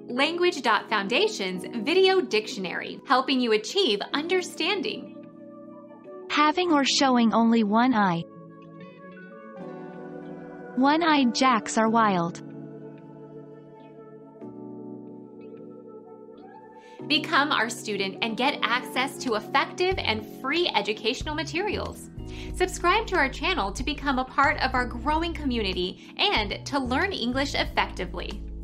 Language.Foundation's Video Dictionary, helping you achieve understanding. Having or showing only one eye. One-eyed jacks are wild. Become our student and get access to effective and free educational materials. Subscribe to our channel to become a part of our growing community and to learn English effectively.